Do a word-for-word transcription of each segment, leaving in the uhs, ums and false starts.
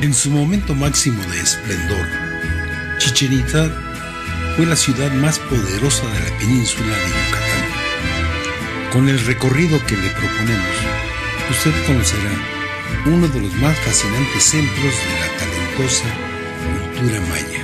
En su momento máximo de esplendor, Chichén Itzá fue la ciudad más poderosa de la península de Yucatán. Con el recorrido que le proponemos, usted conocerá uno de los más fascinantes centros de la talentosa cultura maya.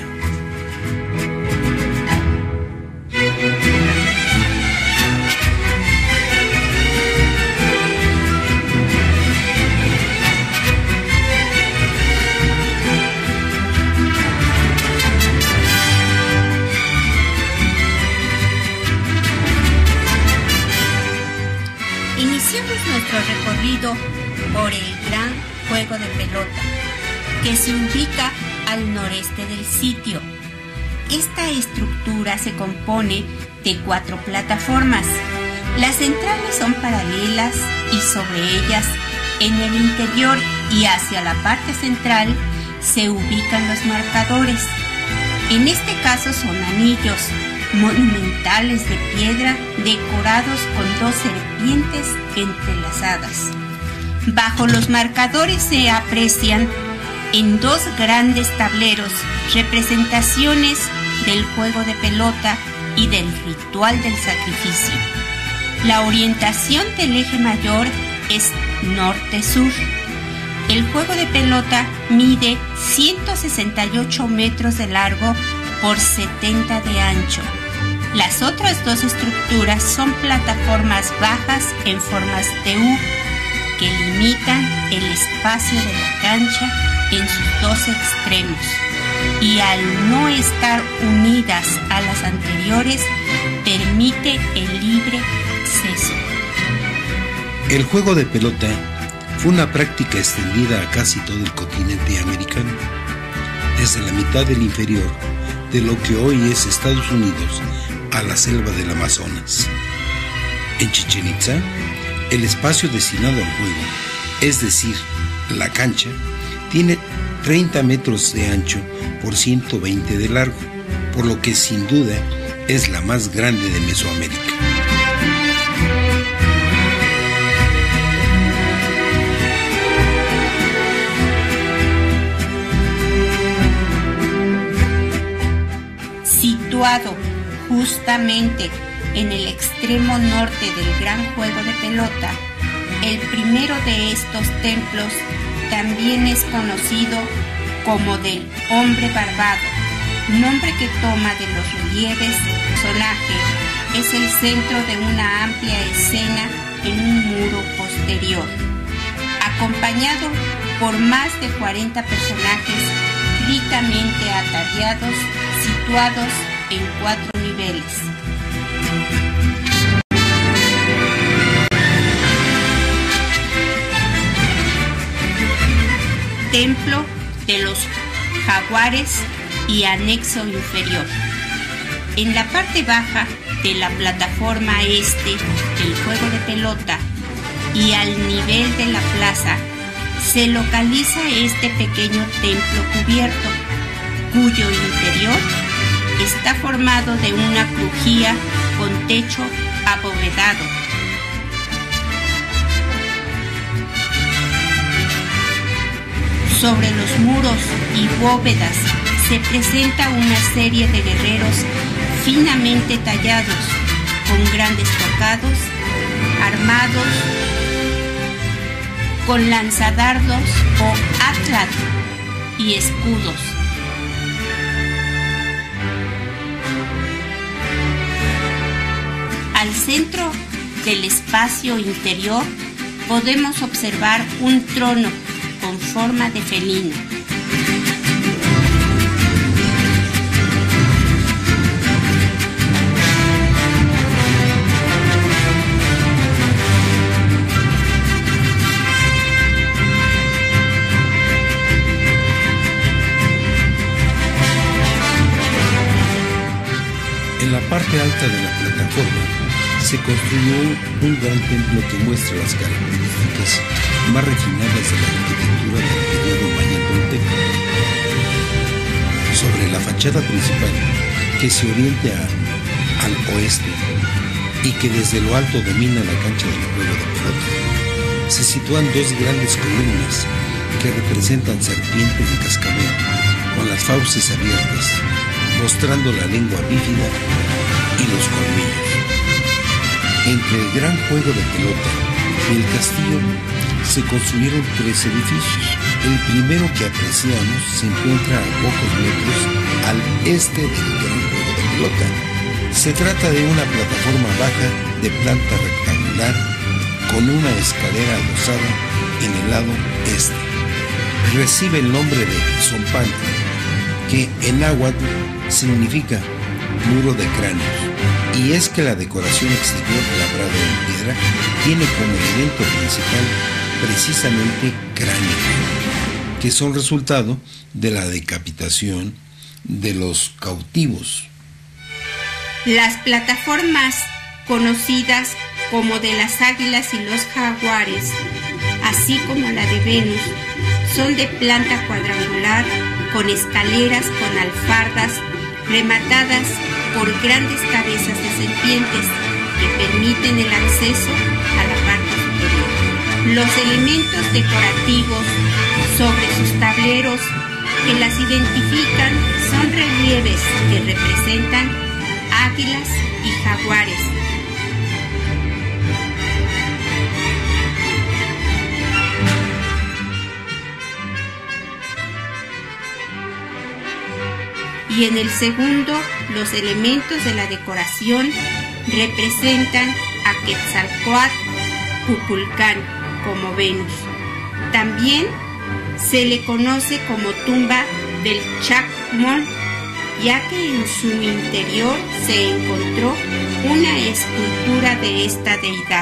Iniciamos nuestro recorrido por el Gran Juego de Pelota, que se ubica al noreste del sitio. Esta estructura se compone de cuatro plataformas. Las centrales son paralelas y sobre ellas, en el interior y hacia la parte central, se ubican los marcadores. En este caso son anillos monumentales de piedra decorados con dos serpientes entrelazadas. Bajo los marcadores se aprecian en dos grandes tableros representaciones del juego de pelota y del ritual del sacrificio. La orientación del eje mayor es norte-sur. El juego de pelota mide ciento sesenta y ocho metros de largo por setenta de ancho. Las otras dos estructuras son plataformas bajas en formas de U que limitan el espacio de la cancha en sus dos extremos y al no estar unidas a las anteriores permite el libre acceso. El juego de pelota fue una práctica extendida a casi todo el continente americano, desde la mitad del inferior de lo que hoy es Estados Unidos a la selva del Amazonas. En Chichén Itzá, el espacio destinado al juego, es decir, la cancha, tiene treinta metros de ancho por ciento veinte de largo, por lo que sin duda es la más grande de Mesoamérica. Situado justamente en el extremo norte del Gran Juego de Pelota, el primero de estos templos también es conocido como del Hombre Barbado, nombre que toma de los relieves. El personaje es el centro de una amplia escena en un muro posterior, acompañado por más de cuarenta personajes ricamente ataviados, situados en cuatro niveles. Templo de los Jaguares y anexo inferior. En la parte baja de la plataforma este del juego de pelota y al nivel de la plaza se localiza este pequeño templo cubierto, cuyo interior está formado de una crujía con techo abovedado. Sobre los muros y bóvedas se presenta una serie de guerreros finamente tallados, con grandes tocados, armados con lanzadardos o atlas y escudos. Al centro del espacio interior podemos observar un trono con forma de felino. En la parte alta de la plataforma se construyó un gran templo que muestra las características más refinadas de la arquitectura del periodo maya tolteca. Sobre la fachada principal, que se orienta a, al oeste y que desde lo alto domina la cancha del juego de pelota, se sitúan dos grandes columnas que representan serpientes de cascabel con las fauces abiertas, mostrando la lengua bífida y los colmillos. Entre el gran juego de pelota y el castillo se construyeron tres edificios. El primero que apreciamos se encuentra a pocos metros al este del gran juego de pelota. Se trata de una plataforma baja de planta rectangular con una escalera adosada en el lado este. Recibe el nombre de Zompantli, que en náhuatl significa muro de cráneos, y es que la decoración exterior labrada en piedra tiene como elemento principal precisamente cráneos, que son resultado de la decapitación de los cautivos. Las plataformas conocidas como de las águilas y los jaguares, así como la de Venus, son de planta cuadrangular con escaleras con alfardas rematadas por grandes cabezas de serpientes que permiten el acceso a la parte superior. Los elementos decorativos sobre sus tableros que las identifican son relieves que representan águilas y jaguares. Y en el segundo, los elementos de la decoración representan a Quetzalcóatl, Kukulcán, como Venus. También se le conoce como tumba del Chacmol, ya que en su interior se encontró una escultura de esta deidad.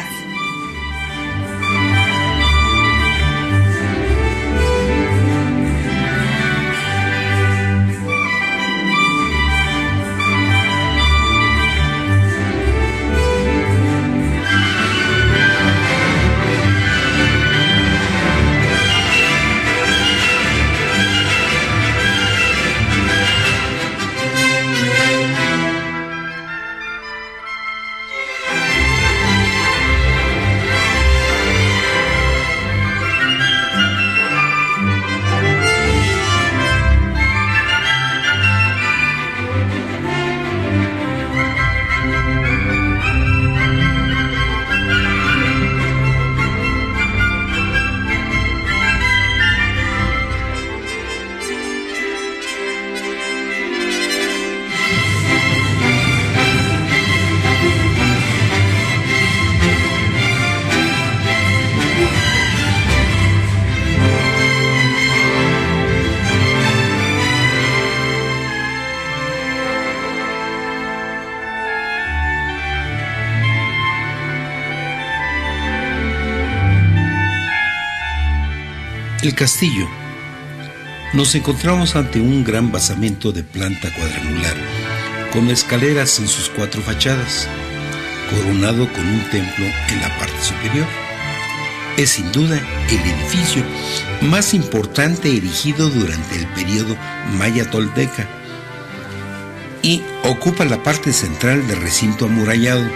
El castillo. Nos encontramos ante un gran basamento de planta cuadrangular, con escaleras en sus cuatro fachadas, coronado con un templo en la parte superior. Es sin duda el edificio más importante erigido durante el periodo maya-tolteca y ocupa la parte central del recinto amurallado.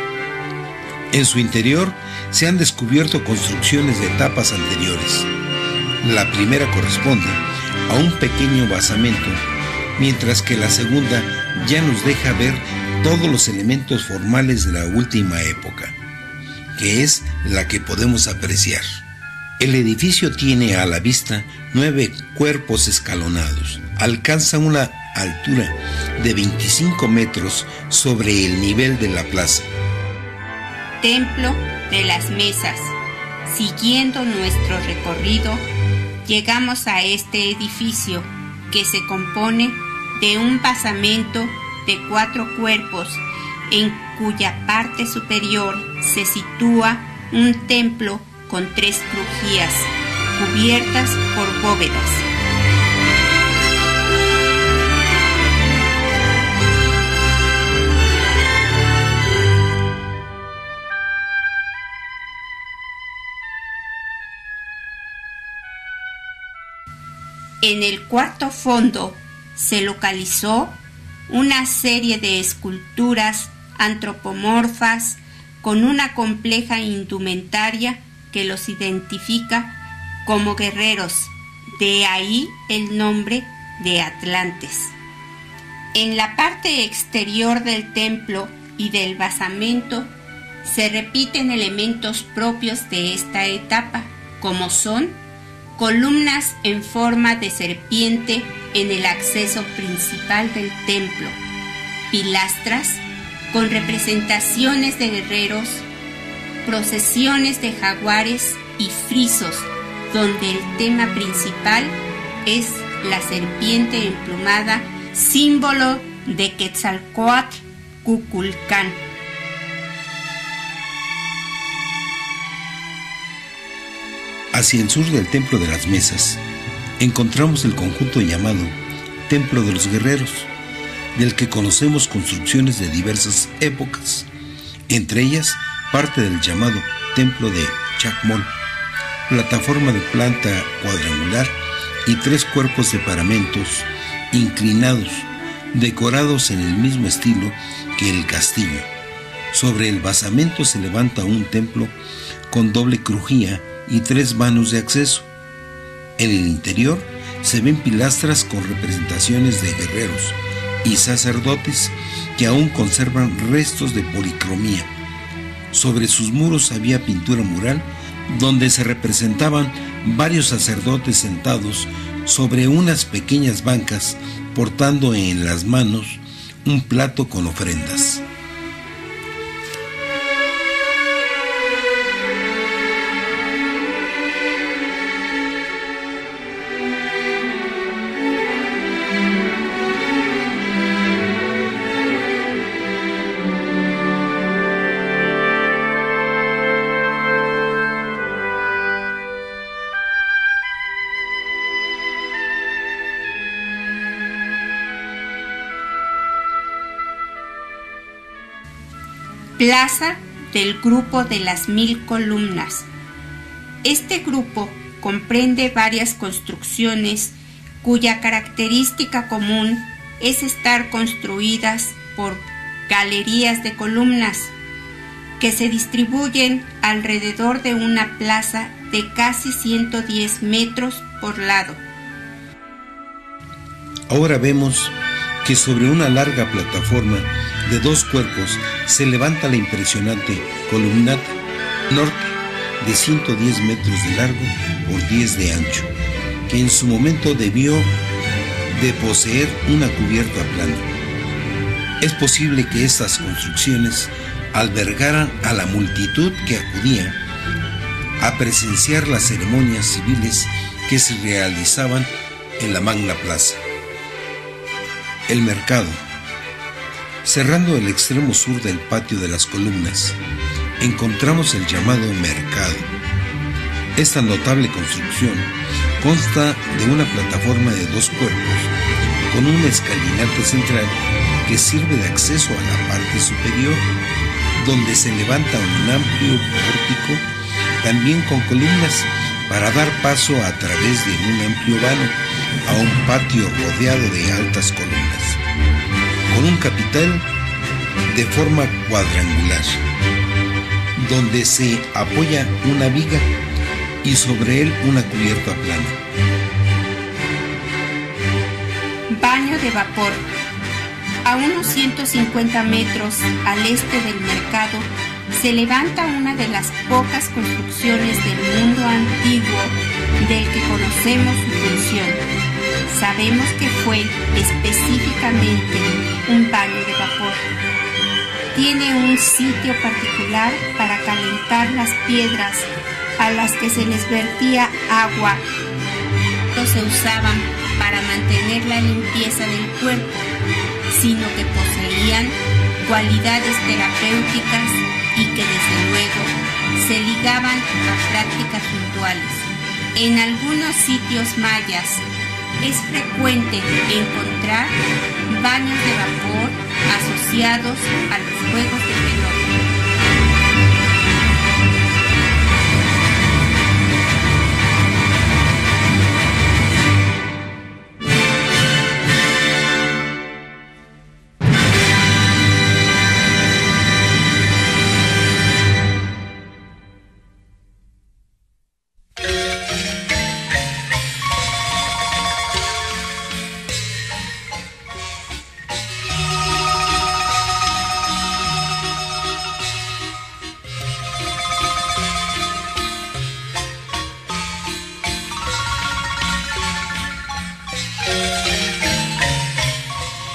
En su interior se han descubierto construcciones de etapas anteriores. La primera corresponde a un pequeño basamento, mientras que la segunda ya nos deja ver todos los elementos formales de la última época, que es la que podemos apreciar. El edificio tiene a la vista nueve cuerpos escalonados. Alcanza una altura de veinticinco metros sobre el nivel de la plaza. Templo de las Mesas. Siguiendo nuestro recorrido, llegamos a este edificio que se compone de un basamento de cuatro cuerpos, en cuya parte superior se sitúa un templo con tres crujías cubiertas por bóvedas. En el cuarto fondo se localizó una serie de esculturas antropomorfas con una compleja indumentaria que los identifica como guerreros, de ahí el nombre de Atlantes. En la parte exterior del templo y del basamento se repiten elementos propios de esta etapa, como son columnas en forma de serpiente en el acceso principal del templo, pilastras con representaciones de guerreros, procesiones de jaguares y frisos, donde el tema principal es la serpiente emplumada, símbolo de Quetzalcóatl Kukulcán. Hacia el sur del Templo de las Mesas encontramos el conjunto llamado Templo de los Guerreros, del que conocemos construcciones de diversas épocas, entre ellas parte del llamado Templo de Chacmol, plataforma de planta cuadrangular y tres cuerpos de paramentos inclinados, decorados en el mismo estilo que el castillo. Sobre el basamento se levanta un templo con doble crujía y tres vanos de acceso. En el interior se ven pilastras con representaciones de guerreros y sacerdotes que aún conservan restos de policromía. Sobre sus muros había pintura mural donde se representaban varios sacerdotes sentados sobre unas pequeñas bancas portando en las manos un plato con ofrendas. Plaza del Grupo de las Mil Columnas. Este grupo comprende varias construcciones cuya característica común es estar construidas por galerías de columnas que se distribuyen alrededor de una plaza de casi ciento diez metros por lado. Ahora vemos que sobre una larga plataforma de dos cuerpos se levanta la impresionante columnata norte de ciento diez metros de largo por diez de ancho, que en su momento debió de poseer una cubierta plana. Es posible que estas construcciones albergaran a la multitud que acudía a presenciar las ceremonias civiles que se realizaban en la magna plaza. El mercado. Cerrando el extremo sur del patio de las columnas, encontramos el llamado mercado. Esta notable construcción consta de una plataforma de dos cuerpos con una escalinata central que sirve de acceso a la parte superior, donde se levanta un amplio pórtico, también con columnas, para dar paso a través de un amplio vano a un patio rodeado de altas columnas, con un capitel de forma cuadrangular, donde se apoya una viga y sobre él una cubierta plana. Baño de vapor. A unos ciento cincuenta metros al este del mercado se levanta una de las pocas construcciones del mundo antiguo del que conocemos su función. Sabemos que fue específicamente un baño de vapor. Tiene un sitio particular para calentar las piedras a las que se les vertía agua. No se usaban para mantener la limpieza del cuerpo, sino que poseían cualidades terapéuticas y que desde luego se ligaban a prácticas rituales. En algunos sitios mayas es frecuente encontrar baños de vapor asociados a los juegos de pelota.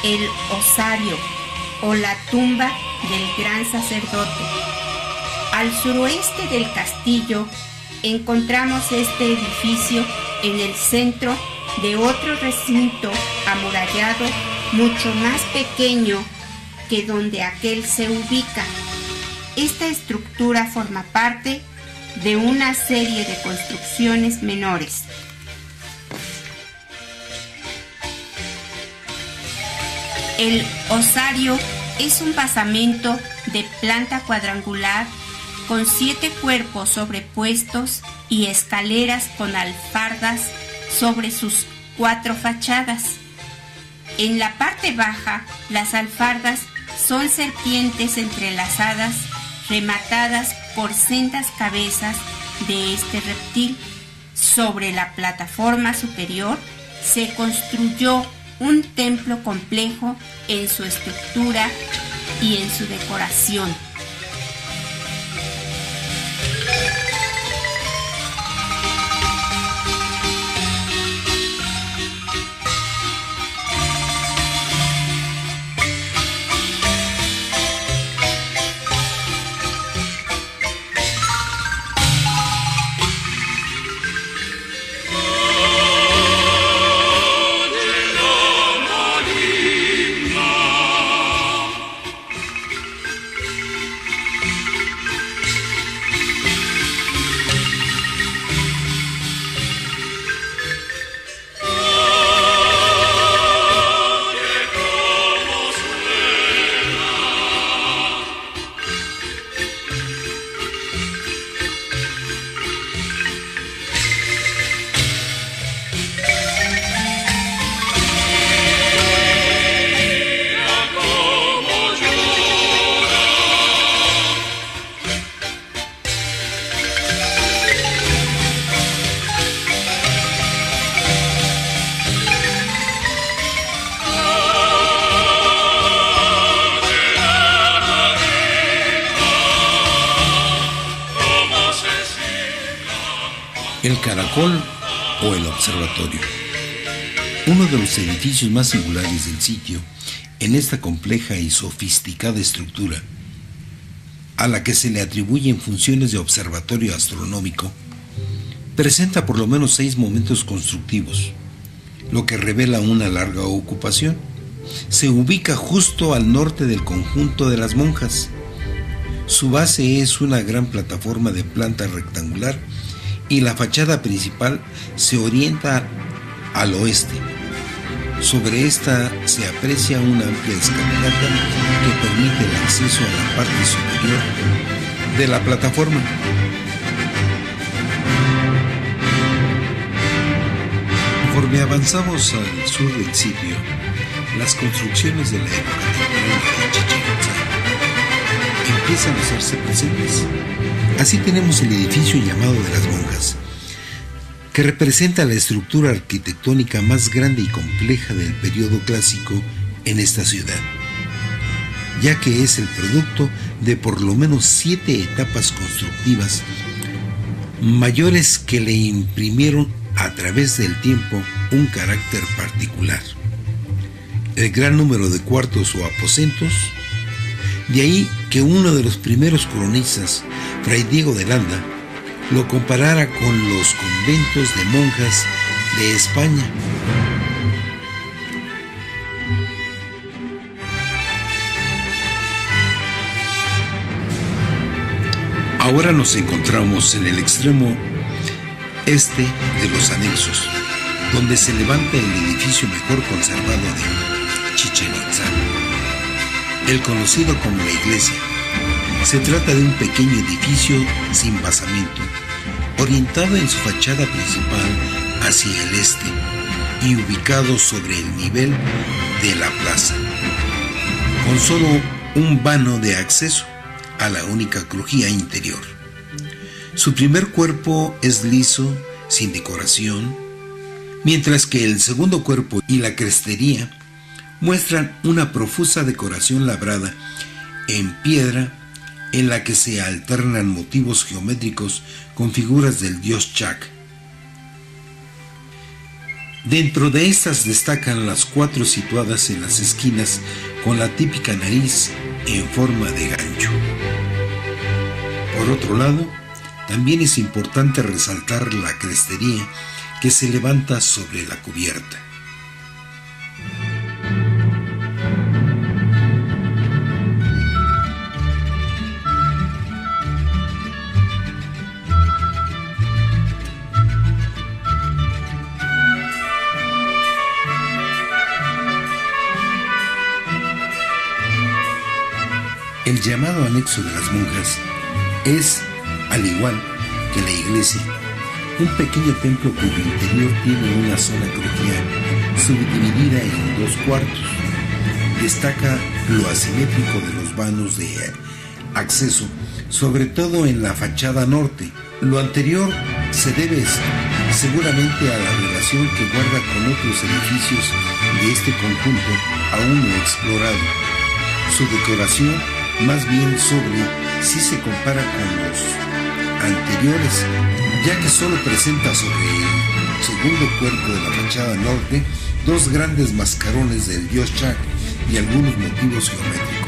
el osario o la tumba del gran sacerdote. Al suroeste del castillo encontramos este edificio en el centro de otro recinto amurallado mucho más pequeño que donde aquel se ubica. Esta estructura forma parte de una serie de construcciones menores. El osario es un basamento de planta cuadrangular con siete cuerpos sobrepuestos y escaleras con alfardas sobre sus cuatro fachadas. En la parte baja, las alfardas son serpientes entrelazadas rematadas por sendas cabezas de este reptil. Sobre la plataforma superior se construyó un templo complejo en su estructura y en su decoración. El Caracol o el Observatorio. Uno de los edificios más singulares del sitio, en esta compleja y sofisticada estructura, a la que se le atribuyen funciones de observatorio astronómico, presenta por lo menos seis momentos constructivos, lo que revela una larga ocupación. Se ubica justo al norte del conjunto de las monjas. Su base es una gran plataforma de planta rectangular y la fachada principal se orienta al oeste. Sobre esta se aprecia una amplia escalinata que permite el acceso a la parte superior de la plataforma. Conforme avanzamos al sur del sitio, las construcciones de la época temprana de Chichén Itzá empiezan a hacerse presentes. Así tenemos el edificio llamado de las monjas, que representa la estructura arquitectónica más grande y compleja del periodo clásico en esta ciudad, ya que es el producto de por lo menos siete etapas constructivas mayores que le imprimieron a través del tiempo un carácter particular. El gran número de cuartos o aposentos, de ahí que uno de los primeros cronistas, Fray Diego de Landa, lo comparara con los conventos de monjas de España. Ahora nos encontramos en el extremo este de los anexos, donde se levanta el edificio mejor conservado de Chichén Itzá, el conocido como la iglesia. Se trata de un pequeño edificio sin basamento, orientado en su fachada principal hacia el este y ubicado sobre el nivel de la plaza, con solo un vano de acceso a la única crujía interior. Su primer cuerpo es liso, sin decoración, mientras que el segundo cuerpo y la crestería muestran una profusa decoración labrada en piedra en la que se alternan motivos geométricos con figuras del dios Chak. Dentro de estas destacan las cuatro situadas en las esquinas con la típica nariz en forma de gancho. Por otro lado, también es importante resaltar la crestería que se levanta sobre la cubierta. El llamado anexo de las monjas es, al igual que la iglesia, un pequeño templo cuyo interior tiene una zona crujial subdividida en dos cuartos. Destaca lo asimétrico de los vanos de acceso, sobre todo en la fachada norte. Lo anterior se debe seguramente a la relación que guarda con otros edificios de este conjunto aún no explorado. Su decoración más bien sobre si se compara con los anteriores, ya que solo presenta sobre el segundo cuerpo de la fachada norte dos grandes mascarones del dios Chak y algunos motivos geométricos.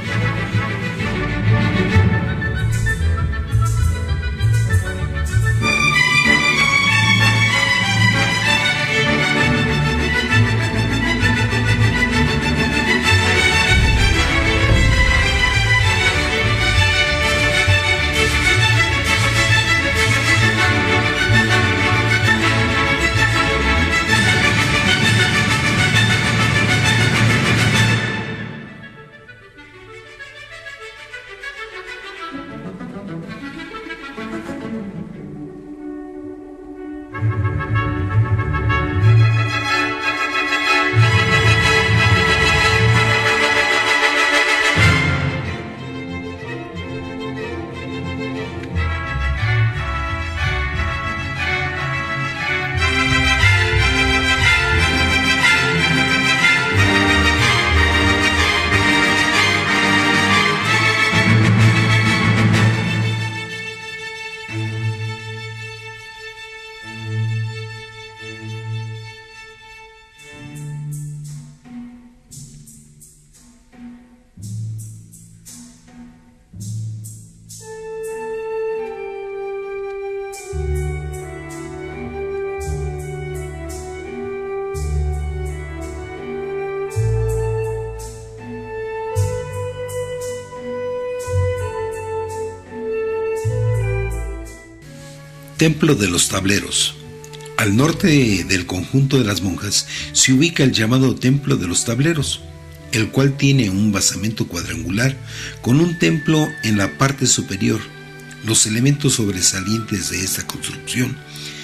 Templo de los Tableros. Al norte del conjunto de las monjas se ubica el llamado Templo de los Tableros, el cual tiene un basamento cuadrangular con un templo en la parte superior. Los elementos sobresalientes de esta construcción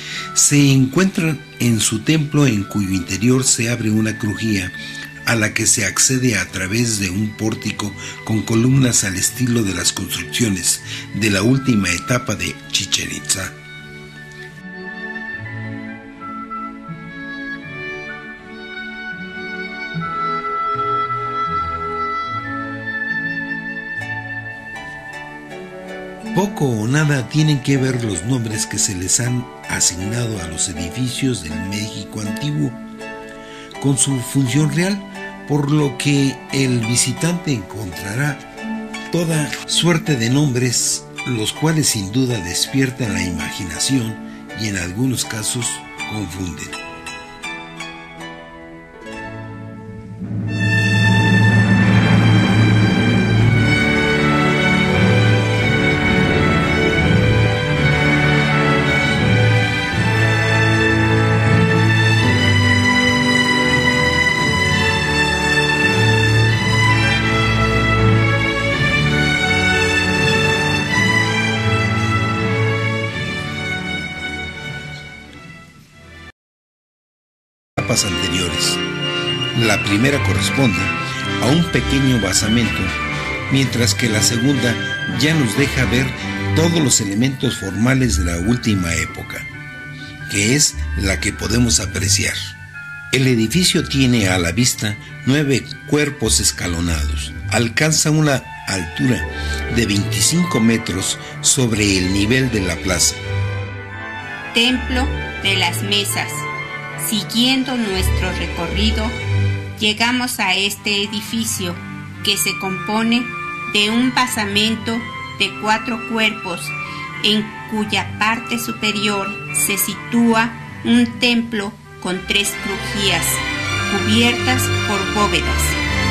se encuentran en su templo, en cuyo interior se abre una crujía a la que se accede a través de un pórtico con columnas al estilo de las construcciones de la última etapa de Chichén Itzá. Poco o nada tienen que ver los nombres que se les han asignado a los edificios del México antiguo con su función real, por lo que el visitante encontrará toda suerte de nombres, los cuales sin duda despiertan la imaginación y en algunos casos confunden. Anteriores. La primera corresponde a un pequeño basamento, mientras que la segunda ya nos deja ver todos los elementos formales de la última época, que es la que podemos apreciar. El edificio tiene a la vista nueve cuerpos escalonados. Alcanza una altura de veinticinco metros sobre el nivel de la plaza. Templo de las Mesas. Siguiendo nuestro recorrido, llegamos a este edificio que se compone de un basamento de cuatro cuerpos, en cuya parte superior se sitúa un templo con tres crujías cubiertas por bóvedas.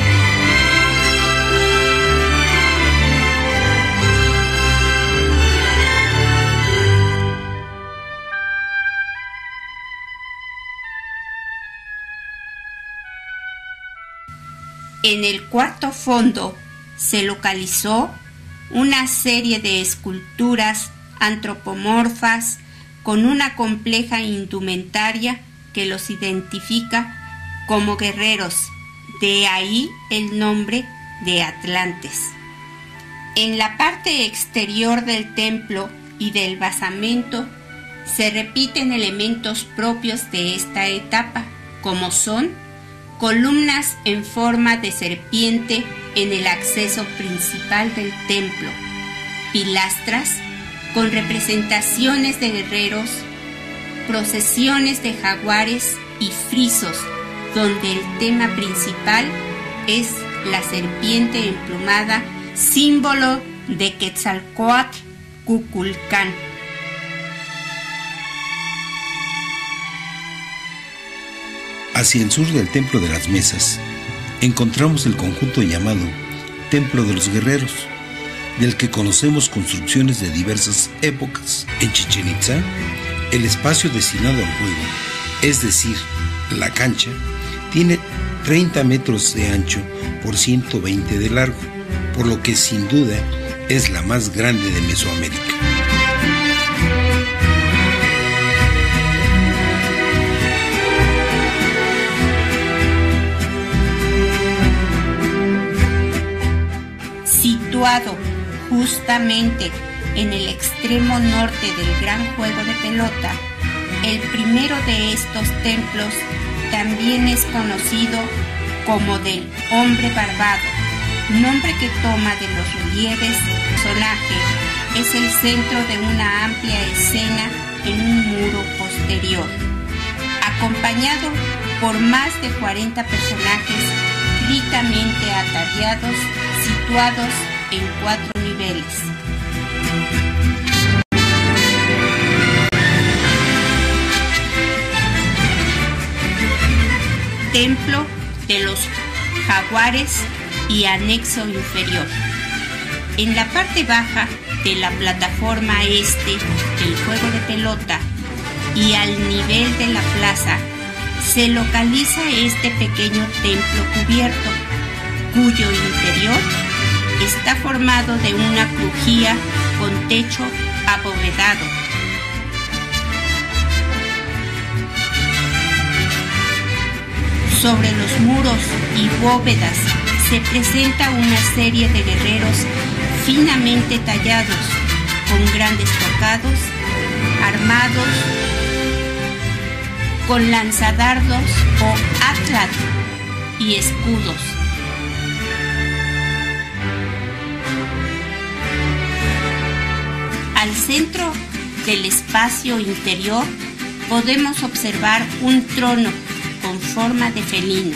En el cuarto fondo se localizó una serie de esculturas antropomorfas con una compleja indumentaria que los identifica como guerreros, de ahí el nombre de Atlantes. En la parte exterior del templo y del basamento se repiten elementos propios de esta etapa, como son columnas en forma de serpiente en el acceso principal del templo, pilastras con representaciones de guerreros, procesiones de jaguares y frisos, donde el tema principal es la serpiente emplumada, símbolo de Quetzalcóatl Kukulcán. Hacia el sur del Templo de las Mesas, encontramos el conjunto llamado Templo de los Guerreros, del que conocemos construcciones de diversas épocas. En Chichén Itzá, el espacio destinado al juego, es decir, la cancha, tiene treinta metros de ancho por ciento veinte de largo, por lo que sin duda es la más grande de Mesoamérica. Situado justamente en el extremo norte del gran juego de pelota, el primero de estos templos también es conocido como del Hombre Barbado, nombre que toma de los relieves. El personaje es el centro de una amplia escena en un muro posterior, acompañado por más de cuarenta personajes ricamente ataviados, situados en cuatro niveles. Templo de los Jaguares y anexo inferior. En la parte baja de la plataforma este del juego de pelota y al nivel de la plaza se localiza este pequeño templo cubierto, cuyo interior está formado de una crujía con techo abovedado. Sobre los muros y bóvedas se presenta una serie de guerreros finamente tallados, con grandes tocados, armados con lanzadardos o atlas y escudos. Al centro del espacio interior podemos observar un trono con forma de felino.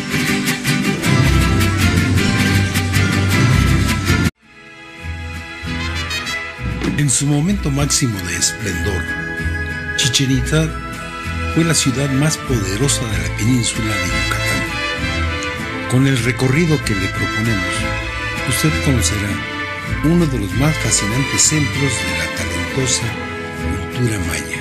En su momento máximo de esplendor, Chichén Itzá fue la ciudad más poderosa de la península de Yucatán. Con el recorrido que le proponemos, usted conocerá uno de los más fascinantes centros de la talentosa cultura maya.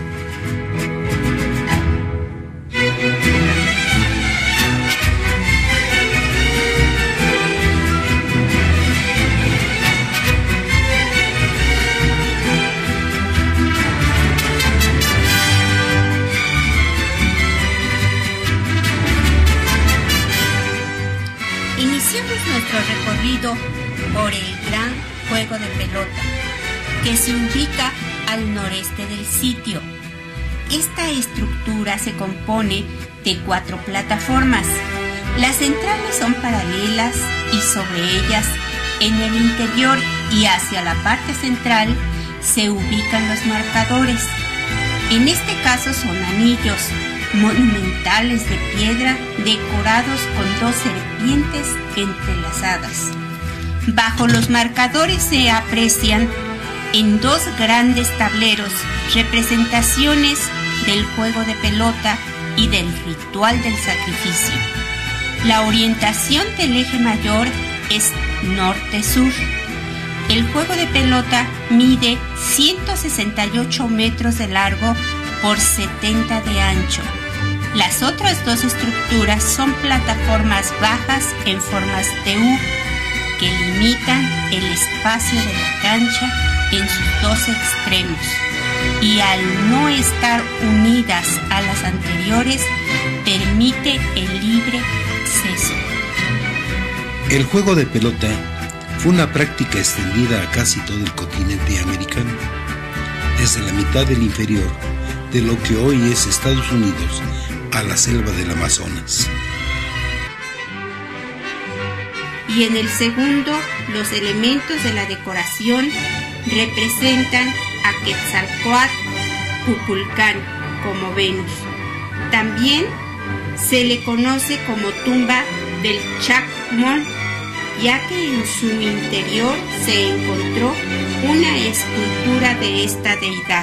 Iniciamos nuestro recorrido por el gran juego de pelota, que se ubica al noreste del sitio. Esta estructura se compone de cuatro plataformas. Las centrales son paralelas y sobre ellas, en el interior y hacia la parte central, se ubican los marcadores. En este caso son anillos, monumentales de piedra decorados con dos serpientes entrelazadas. Bajo los marcadores se aprecian en dos grandes tableros representaciones del juego de pelota y del ritual del sacrificio. La orientación del eje mayor es norte-sur. El juego de pelota mide ciento sesenta y ocho metros de largo por setenta de ancho. Las otras dos estructuras son plataformas bajas en formas de U que limitan el espacio de la cancha en sus dos extremos y al no estar unidas a las anteriores permite el libre acceso. El juego de pelota fue una práctica extendida a casi todo el continente americano, desde la mitad del inferior de lo que hoy es Estados Unidos a la selva del Amazonas. Y en el segundo, los elementos de la decoración representan a Quetzalcóatl, Kukulcán, como Venus. También se le conoce como tumba del Chacmol, ya que en su interior se encontró una escultura de esta deidad.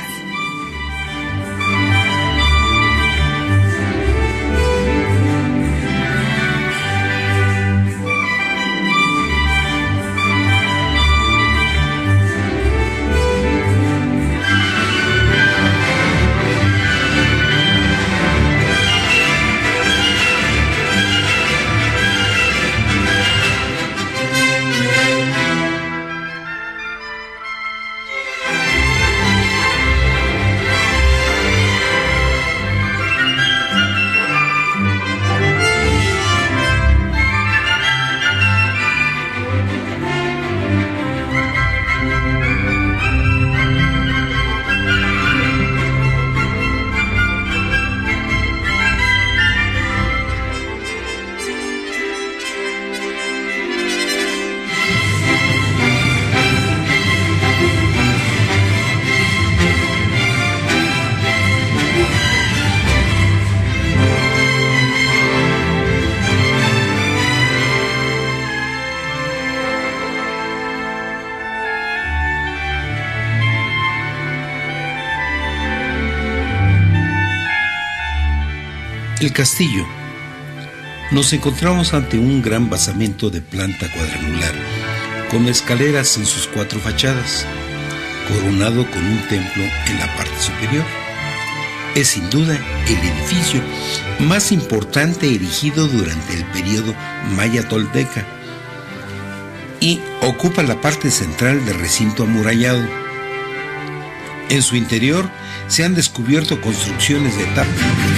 El castillo. Nos encontramos ante un gran basamento de planta cuadrangular, con escaleras en sus cuatro fachadas, coronado con un templo en la parte superior. Es sin duda el edificio más importante erigido durante el periodo maya-tolteca y ocupa la parte central del recinto amurallado. En su interior se han descubierto construcciones de tapa.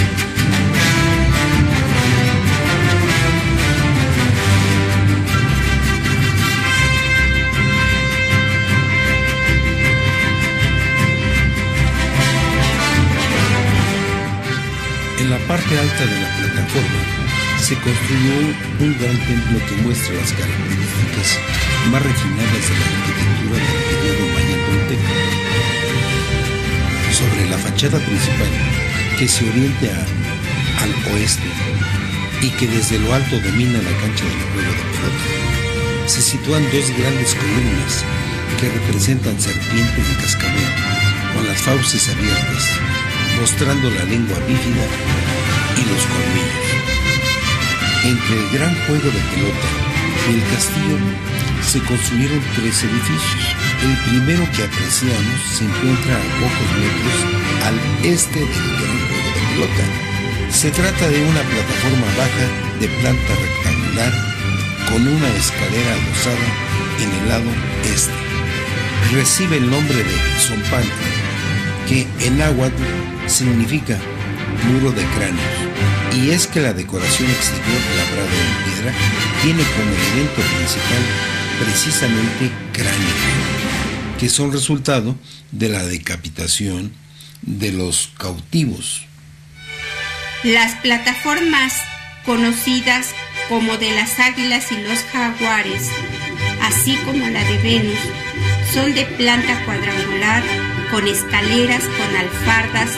En la parte alta de la plataforma se construyó un gran templo que muestra las características más refinadas de la arquitectura del periodo maya-tolteca. Sobre la fachada principal, que se orienta a, al oeste y que desde lo alto domina la cancha del juego de pelota, se sitúan dos grandes columnas que representan serpientes de cascabel con las fauces abiertas, mostrando la lengua bífida y los colmillos. Entre el gran juego de pelota y el castillo se construyeron tres edificios. El primero que apreciamos se encuentra a pocos metros al este del gran juego de pelota. Se trata de una plataforma baja de planta rectangular con una escalera adosada en el lado este. Recibe el nombre de Zompantli, que en náhuatl significa muro de cráneos, y es que la decoración exterior labrada en piedra tiene como elemento principal precisamente cráneos, que son resultado de la decapitación de los cautivos. Las plataformas conocidas como de las águilas y los jaguares, así como la de Venus, son de planta cuadrangular con escaleras con alfardas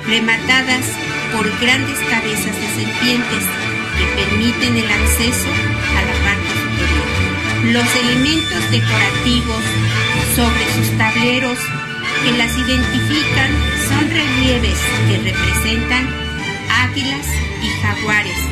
rematadas por grandes cabezas de serpientes que permiten el acceso a la parte superior. Los elementos decorativos sobre sus tableros que las identifican son relieves que representan águilas y jaguares,